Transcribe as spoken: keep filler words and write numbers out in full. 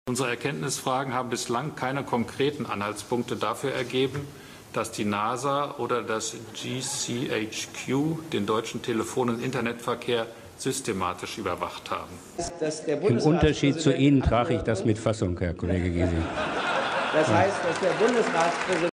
Unsere Erkenntnisfragen haben bislang keine konkreten Anhaltspunkte dafür ergeben, dass die NASA oder das G C H Q den deutschen Telefon- und Internetverkehr systematisch überwacht haben. Im Unterschied zu Ihnen trage ich das mit Fassung, Herr Kollege Gysi. Das heißt, dass der Bundesratspräsident